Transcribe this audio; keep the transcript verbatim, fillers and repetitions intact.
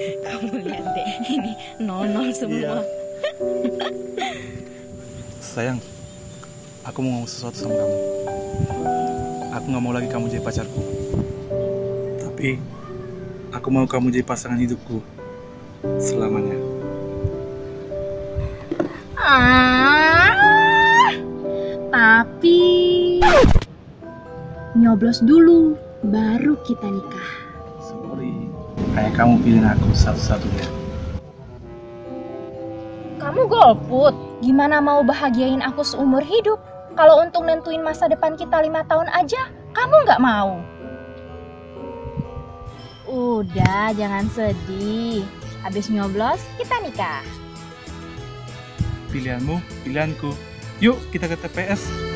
Kamu lihat deh, ini nol-nol semua. Iya. Sayang, aku mau ngomong sesuatu sama kamu. Aku gak mau lagi kamu jadi pacarku. Tapi, aku mau kamu jadi pasangan hidupku selamanya. Ah, tapi nyoblos dulu, baru kita nikah. Sorry, kayak kamu pilih aku satu-satunya. Kamu golput, gimana mau bahagiain aku seumur hidup? Kalau untuk nentuin masa depan kita lima tahun aja, kamu nggak mau. Udah, jangan sedih. Habis nyoblos, kita nikah. Pilihanmu, pilihanku. Yuk kita ke T P S.